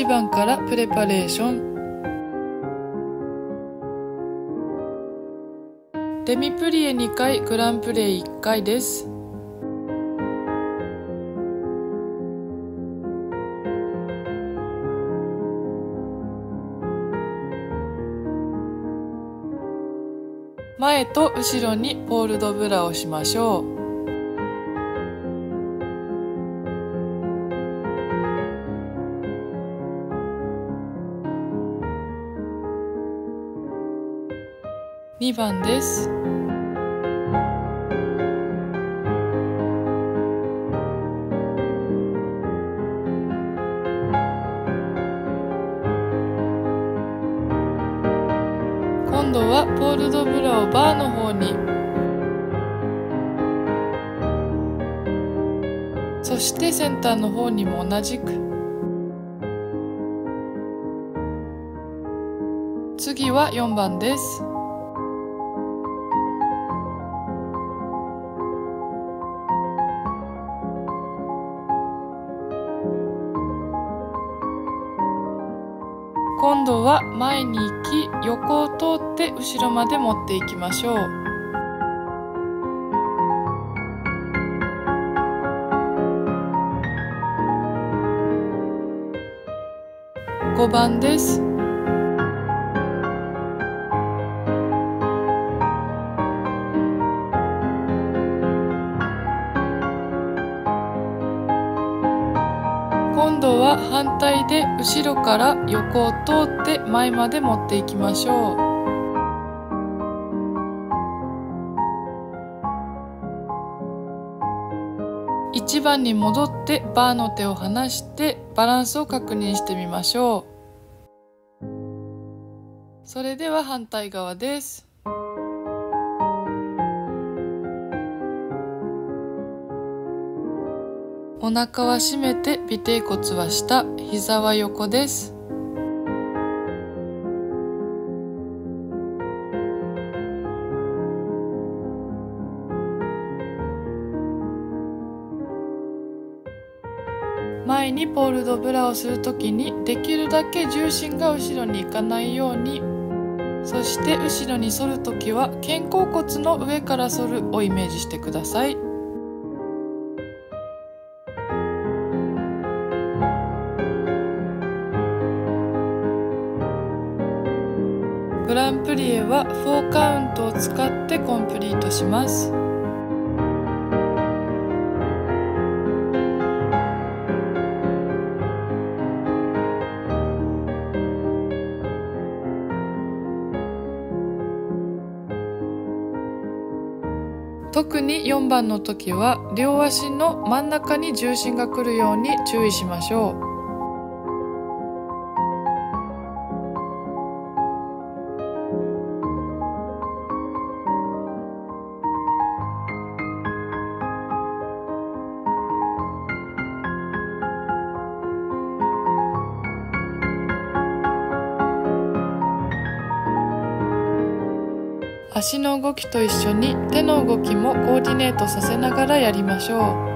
1番からプレパレーション。デミプリエ2回、グランプレ1回です。前と後ろにポール・ド・ブラをしましょう。2番です。今度はポール・ド・ブラをバーの方に、そしてセンターの方にも同じく。次は4番です。今度は前に行き、横を通って後ろまで持っていきましょう。5番です。今度は反対で後ろから横を通って前まで持っていきましょう。1番に戻ってバーの手を離してバランスを確認してみましょう。それでは反対側です。お腹は締めて尾てい骨は下、膝は横です。前にポール・ド・ブラをするときにできるだけ重心が後ろに行かないように、そして後ろに反るときは肩甲骨の上から反るをイメージしてください。グランプリエは4カウントを使ってコンプリートします。特に4番の時は両足の真ん中に重心が来るように注意しましょう。足の動きと一緒に手の動きもコーディネートさせながらやりましょう。